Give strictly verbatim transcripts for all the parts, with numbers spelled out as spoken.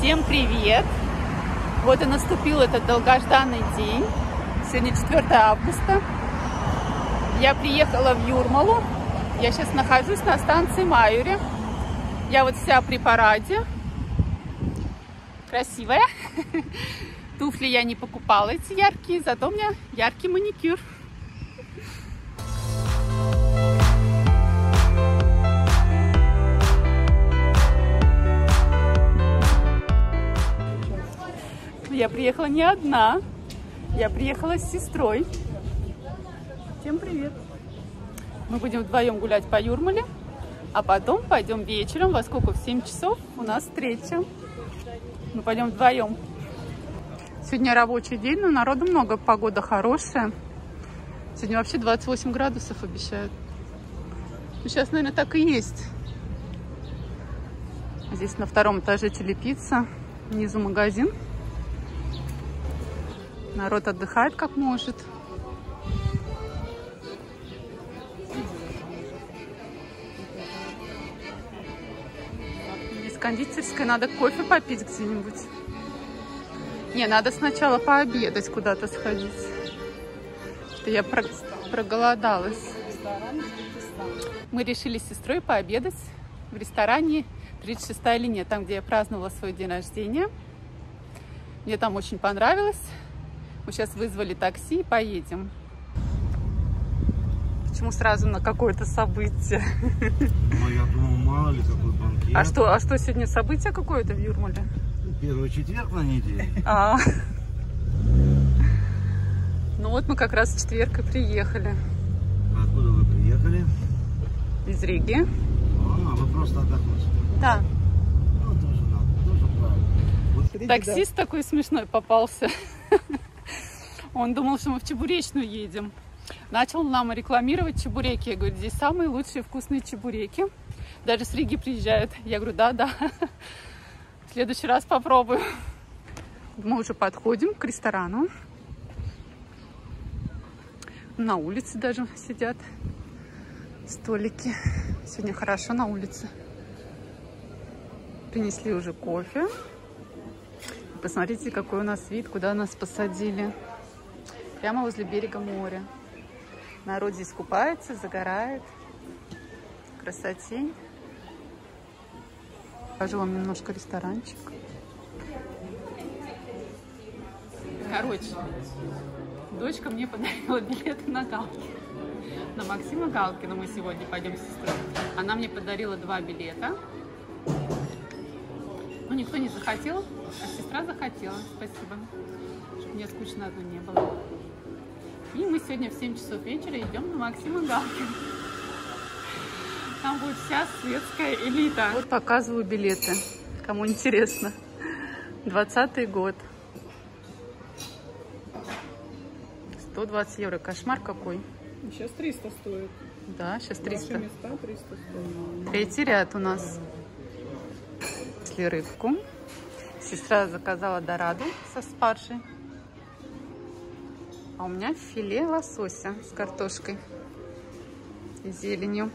Всем привет! Вот и наступил этот долгожданный день. Сегодня четвёртое августа. Я приехала в Юрмалу. Я сейчас нахожусь на станции Майури. Я вот вся при параде. Красивая. Туфли я не покупала эти яркие, зато у меня яркий маникюр. Я приехала не одна, я приехала с сестрой. Всем привет! Мы будем вдвоем гулять по Юрмале, а потом пойдем вечером, во сколько, в семь часов у нас встреча. Мы пойдем вдвоем. Сегодня рабочий день, но народу много, погода хорошая. Сегодня вообще двадцать восемь градусов обещают. Ну, сейчас, наверное, так и есть. Здесь на втором этаже телепицца, внизу магазин. Народ отдыхает как может. Здесь кондитерская, надо кофе попить где-нибудь. Не, надо сначала пообедать, куда-то сходить. Что я про... проголодалась. Мы решили с сестрой пообедать в ресторане тридцать шестая линия, там, где я праздновала свой день рождения. Мне там очень понравилось. Мы сейчас вызвали такси и поедем. Почему сразу на какое-то событие? Ну, я думал, мало ли какой банкет. А что, а что сегодня событие какое-то в Юрмале? Первый четверг на неделе. А. Ну вот мы как раз в четверг и приехали. А откуда вы приехали? Из Риги. А, вы просто отдохнуть. Да. Ну, тоже надо, тоже правильно. Вот таксист да. Такой смешной попался. Он думал, что мы в Чебуречную едем. Начал нам рекламировать чебуреки. Я говорю, здесь самые лучшие вкусные чебуреки. Даже с Риги приезжают. Я говорю, да-да. В следующий раз попробую. Мы уже подходим к ресторану. На улице даже сидят столики. Сегодня хорошо на улице. Принесли уже кофе. Посмотрите, какой у нас вид, куда нас посадили. Прямо возле берега моря. Народ здесь купается, загорает. Красотень. Покажу вам немножко ресторанчик. Короче, дочка мне подарила билеты на Галкина. На Максима Галкина мы сегодня пойдем с сестрой. Она мне подарила два билета. Ну, никто не захотел, а сестра захотела. Спасибо. Чтобы мне скучно одно не было. И мы сегодня в семь часов вечера идем на Максима Галкина. Там будет вся светская элита. Вот показываю билеты, кому интересно. двадцатый год. сто двадцать евро. Кошмар какой. Сейчас триста стоит. Да, сейчас триста. Ваши места триста стоит. Третий ряд у нас. Если рыбку. Сестра заказала дораду со спаржей. А у меня филе лосося с картошкой и зеленью.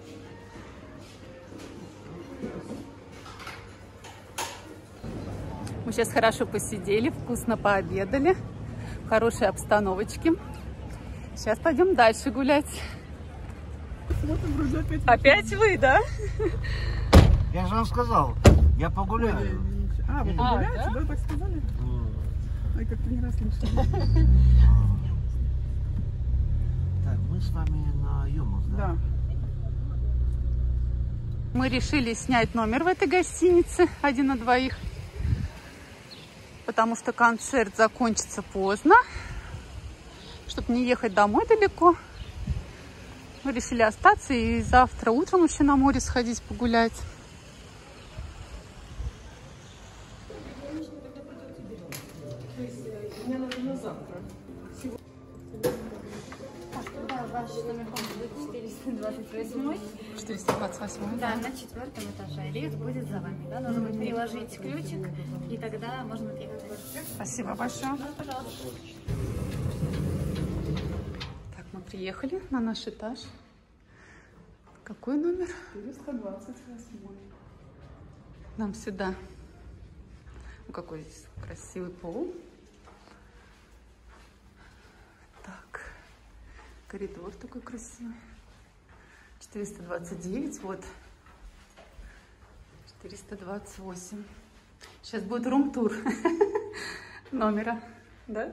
Мы сейчас хорошо посидели, вкусно пообедали, в хорошей обстановочке. Сейчас пойдем дальше гулять. Вот вроде опять, опять вы, да? Я же вам сказал, я погуляю. А, вы А, погуляете, да? да, так сказали? Ой, как-то не раз слышали. Так, мы с вами на Юмус, да? Да. Мы решили снять номер в этой гостинице, один на двоих, потому что концерт закончится поздно, чтобы не ехать домой далеко. Мы решили остаться и завтра утром еще на море сходить погулять. Мне надо на завтра. Ваш номер будет четыреста двадцать восемь. четыреста двадцать восемь. Да, на четвертом этаже. Лифт будет за вами. Да? Нужно будет приложить ключик, и тогда можно отъехать в квартиру. Спасибо большое. Да, пожалуйста. Так, мы приехали на наш этаж. Какой номер? четыреста двадцать восемь. Нам сюда. Какой здесь красивый пол. Так, коридор такой красивый. четыреста двадцать девять, вот. четыреста двадцать восемь. Сейчас будет рум-тур номера, да?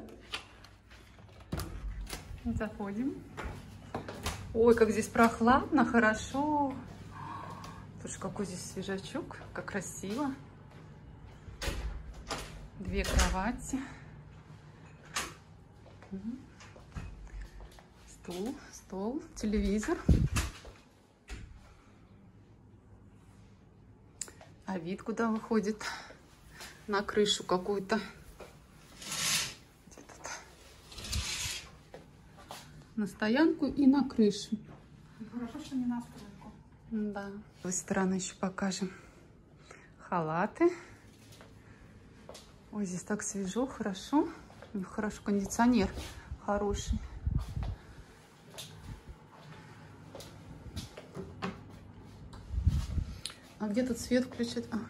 Заходим. Ой, как здесь прохладно, хорошо. Слушай, какой здесь свежачок, как красиво. Две кровати. Стул, стол, телевизор. А вид куда выходит? На крышу какую-то. Где тут? На стоянку и на крышу. Хорошо, что не на стройку. Да. С той стороны еще покажем халаты. Ой, здесь так свежо, хорошо. Хорошо, кондиционер хороший. А где тут свет включить? А.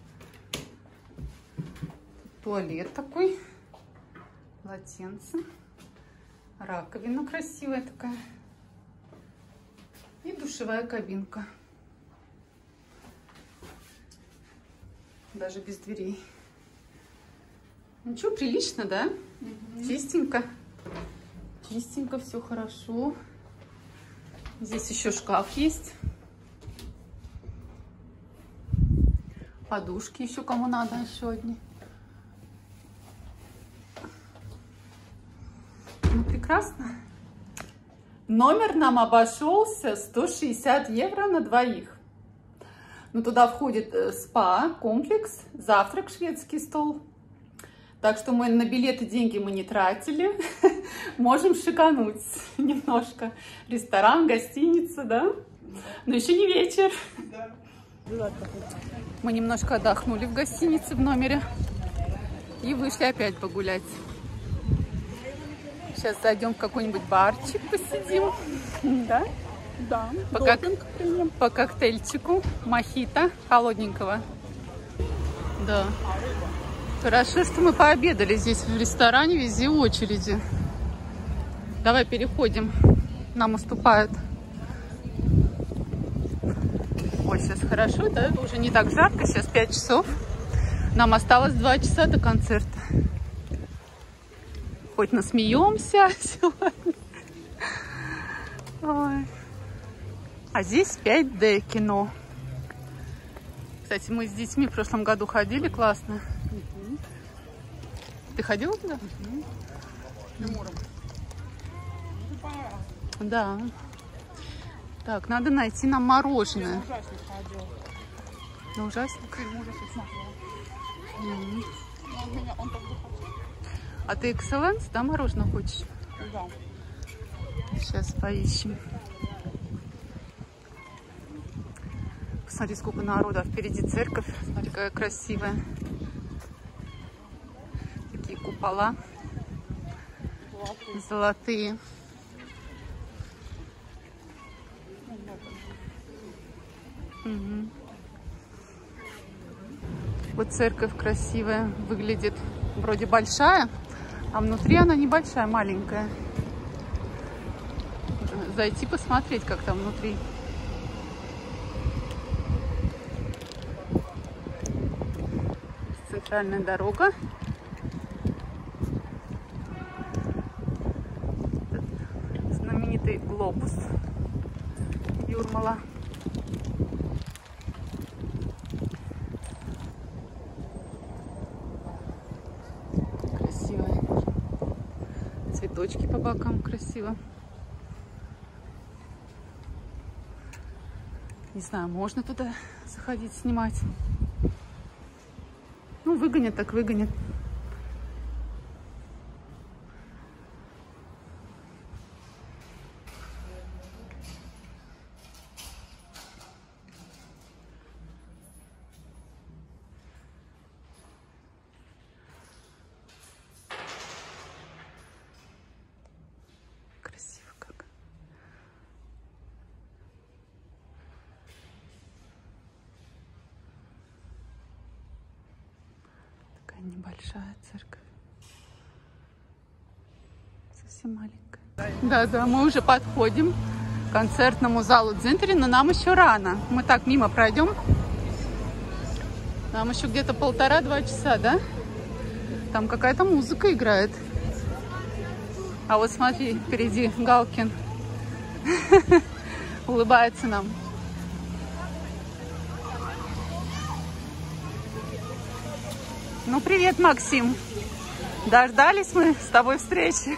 Туалет такой. Полотенце. Раковина красивая такая. И душевая кабинка. Даже без дверей. Ничего, прилично, да? Mm-hmm. Чистенько. Чистенько, все хорошо. Здесь еще шкаф есть. Подушки еще кому надо, еще одни. Ну, прекрасно. Номер нам обошелся сто шестьдесят евро на двоих. Ну, туда входит спа, комплекс, завтрак, шведский стол. Так что мы на билеты деньги мы не тратили. Можем шикануть немножко. Ресторан, гостиница, да? Но еще не вечер. Мы немножко отдохнули в гостинице в номере. И вышли опять погулять. Сейчас зайдем в какой-нибудь барчик, посидим. Да? Да. По, как... По коктейльчику мохито холодненького. Да. Хорошо, что мы пообедали здесь в ресторане, везде очереди. Давай переходим. Нам уступают. Ой, сейчас хорошо, да? Уже не так жарко, сейчас пять часов. Нам осталось два часа до концерта. Хоть насмеемся сегодня. Ой. А здесь пять дэ кино. Кстати, мы с детьми в прошлом году ходили, классно. Угу. Ты ходила туда? Угу. Да. Так, надо найти нам мороженое. На ужасник ходил. На ужасник? Фильм ужасов смотрела. Угу. Он меня, он так захотел. А ты экселленс, да, мороженое хочешь? Да. Сейчас поищем. Посмотри, сколько народа. Впереди церковь. Смотри, какая красивая. Такие купола. Золотые. Золотые. Угу. Вот церковь красивая. Выглядит вроде большая, а внутри она небольшая, маленькая. Зайти посмотреть, как там внутри. Центральная дорога. Знаменитый глобус Юрмала. Красивая. Цветочки по бокам красиво. Не знаю, можно туда заходить, снимать. Ну, выгонят, так выгонят. Красиво как. Такая Такая небольшая церковь. Совсем маленькая. Да-да, мы уже подходим к концертному залу Дзинтери, но нам еще рано. Мы так мимо пройдем. Нам еще где-то полтора-два часа, да? Там какая-то музыка играет. А вот смотри, впереди Галкин. Улыбается нам. Ну, привет, Максим. Дождались мы с тобой встречи.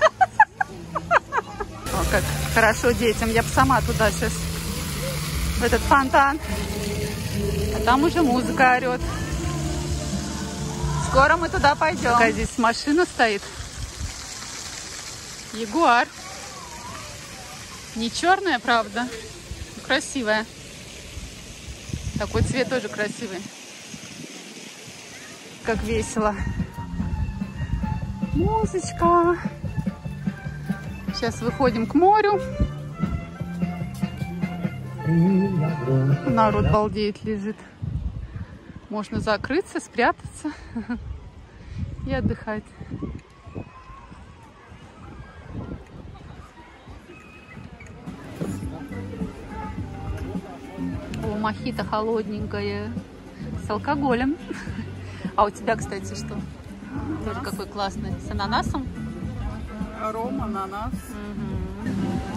О, как хорошо детям. Я бы сама туда сейчас, в этот фонтан. А там уже музыка орет. Скоро мы туда пойдем. Какая здесь машина стоит. Ягуар. Не черная, правда. Красивая. Такой цвет тоже красивый. Как весело. Музычка. Сейчас выходим к морю. Народ балдеет, лежит. Можно закрыться, спрятаться и отдыхать. О, мохито холодненькое с алкоголем. А у тебя, кстати, что? Тоже какой классный. С ананасом? Ром, ананас. Угу.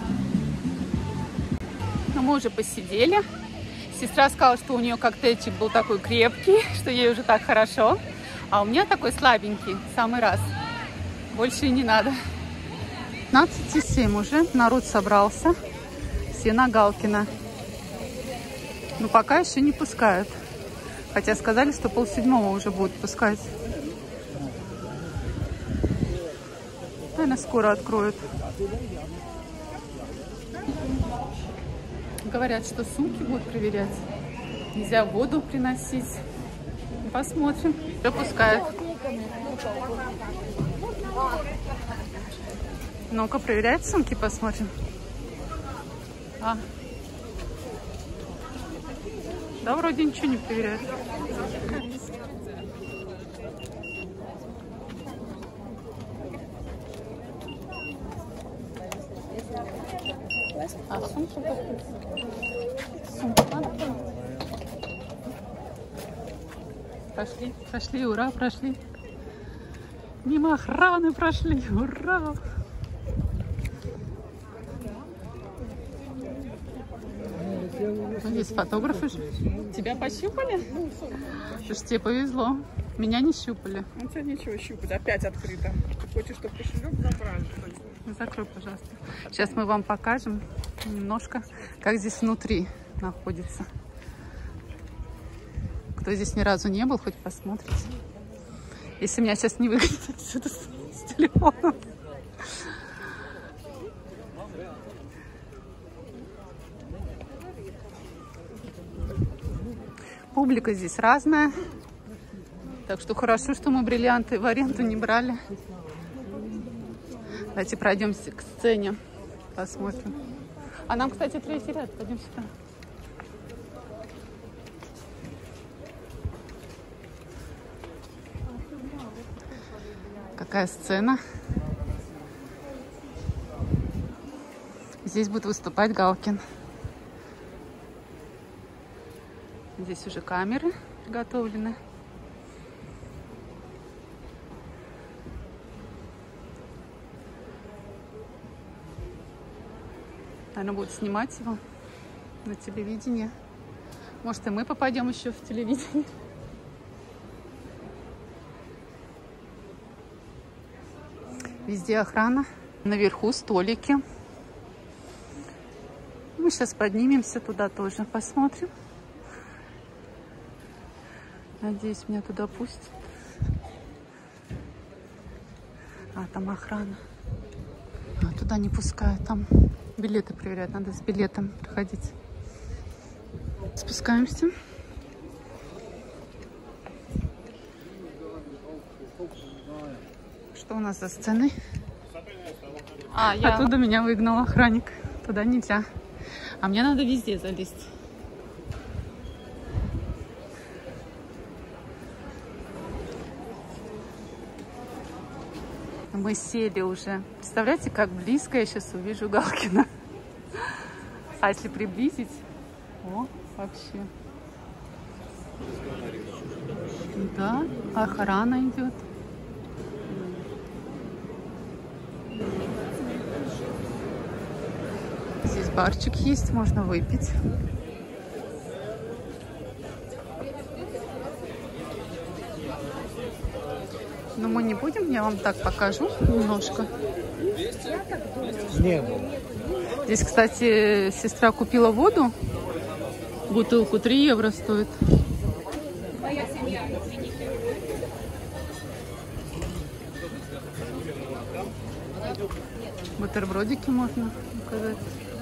Ну, мы уже посидели. Сестра сказала, что у нее коктейльчик был такой крепкий, что ей уже так хорошо. А у меня такой слабенький, в самый раз. Больше и не надо. пятнадцать семь уже. Народ собрался. Все на Галкина. Но пока еще не пускают. Хотя сказали, что полседьмого уже будут пускать. Наверное, скоро откроют. Говорят, что сумки будут проверять. Нельзя воду приносить. Посмотрим. Что пускают. Ну-ка, проверяют сумки, посмотрим. А. Да, вроде ничего не проверяют. А сумку? Сумку надо? Прошли, прошли, ура, прошли. Мимо охраны прошли, ура. Здесь фотографы. Тебя пощупали? Слушай, тебе повезло. Меня не щупали. Ну, тебя нечего щупать, опять открыто. Ты хочешь, чтобы кошелек забрали? Закрой, пожалуйста. Сейчас мы вам покажем немножко, как здесь внутри находится. Кто здесь ни разу не был, хоть посмотрите. Если меня сейчас не выгонят отсюда с, с телефоном. Публика здесь разная. Так что хорошо, что мы бриллианты в аренду не брали. Давайте пройдемся к сцене. Посмотрим. А нам, кстати, третий ряд. Пойдем сюда. Какая сцена. Здесь будет выступать Галкин. Здесь уже камеры приготовлены. Наверное, будут снимать его на телевидении. Может, и мы попадем еще в телевидение. Везде охрана. Наверху столики. Мы сейчас поднимемся туда тоже, посмотрим. Надеюсь, меня туда пустят. А, там охрана. А, туда не пускают. Там билеты проверяют. Надо с билетом приходить. Спускаемся. Что у нас за сценой? А, я... Оттуда меня выгнал охранник. Туда нельзя. А мне надо везде залезть. Мы сели уже. Представляете, как близко я сейчас увижу Галкина. А если приблизить? О, вообще. Да, охрана идет. Здесь барчик есть, можно выпить. Но мы не будем, я вам так покажу немножко. Не было. Здесь, кстати, сестра купила воду. Бутылку три евро стоит. Бутербродики можно заказать.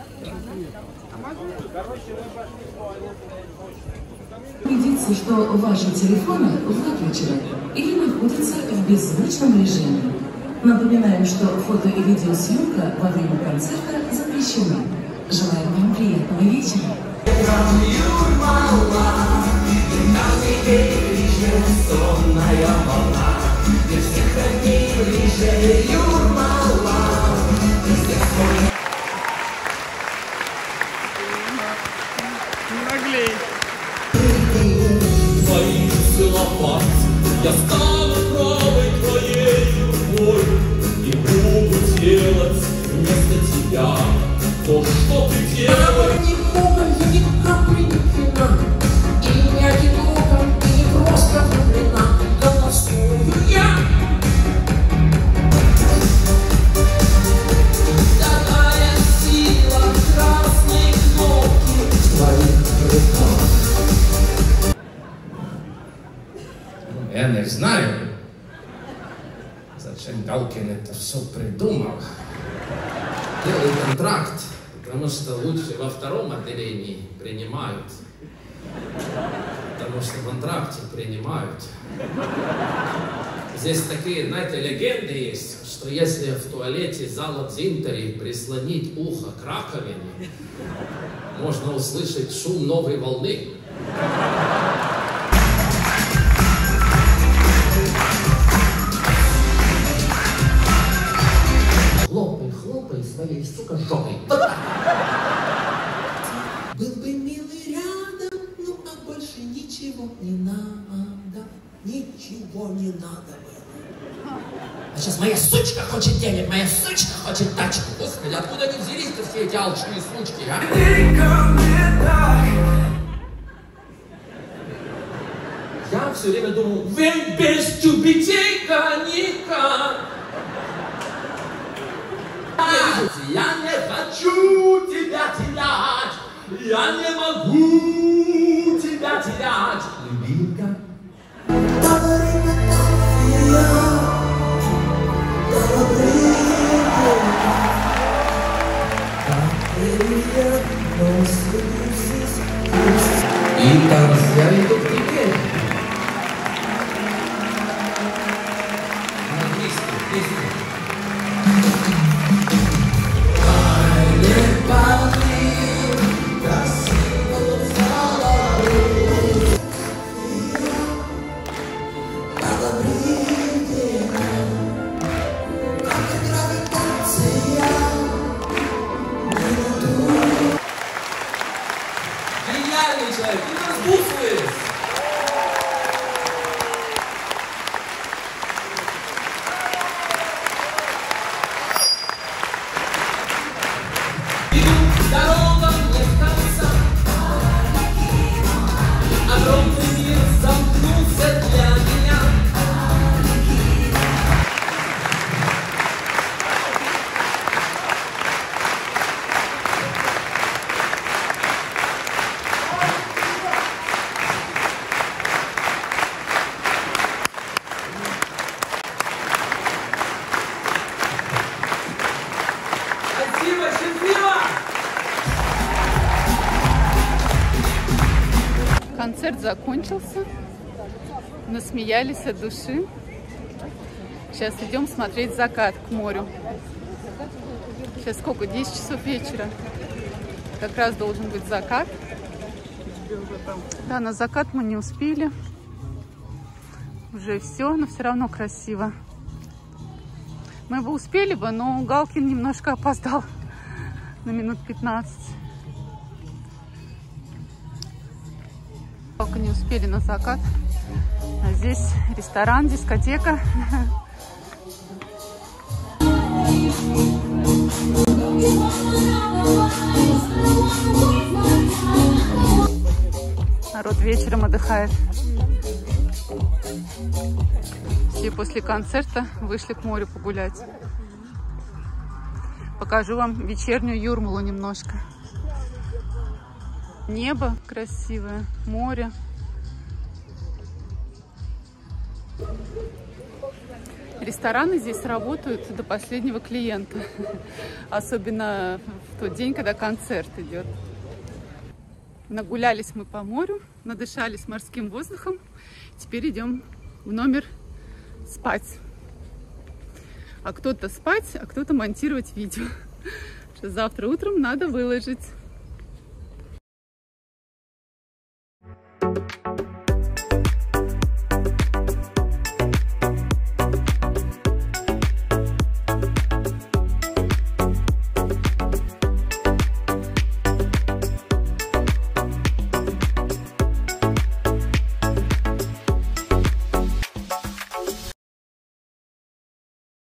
Убедиться, что ваши телефоны выключены или находятся в беззвучном режиме. Напоминаем, что фото- и видеосъемка во время концерта запрещена. Желаем вам приятного вечера. Наглей. Я стану правой твоей рукой и буду делать вместо тебя то, что ты делаешь. Не богом, я ни капли не пьяна, и не одинока, и не просто влюблена, голосую я. Такая сила красной кнопки в твоих руках. Я не знаю, зачем Галкин это все придумал. Делай контракт, потому что лучше во втором отделении принимают. Потому что в контракте принимают. Здесь такие, знаете, легенды есть, что если в туалете зала Дзинтери прислонить ухо к раковине, можно услышать шум новой волны. Хлопай, хлопай своей, сука, жопой. Вот так. Был бы милый рядом, ну а больше ничего не надо. Ничего не надо было. А сейчас моя сучка хочет денег, моя сучка хочет тачку. Господи, откуда они взялись-то все эти алчные сучки, а? Я все время думал, ведь без тюбетейка никак. Я не хочу тебя терять, я не могу тебя терять, любимка. И танцевали тут теперь. Гениальный человек, ты нас буфаешь. Дорога нет конца, огромный мир замкнулся для меня. Спасибо, счастливо! Концерт закончился. Насмеялись от души. Сейчас идем смотреть закат к морю. Сейчас сколько? десять часов вечера. Как раз должен быть закат. Да, на закат мы не успели. Уже все, но все равно красиво. Мы бы успели бы, но Галкин немножко опоздал на минут пятнадцать. Только не успели на закат. А здесь ресторан, дискотека. Народ вечером отдыхает. Все после концерта вышли к морю погулять. Покажу вам вечернюю Юрмалу немножко. Небо красивое, море. Рестораны здесь работают до последнего клиента. Особенно в тот день, когда концерт идет. Нагулялись мы по морю, надышались морским воздухом. Теперь идем в номер спать. А кто-то спать, а кто-то монтировать видео. Что завтра утром надо выложить.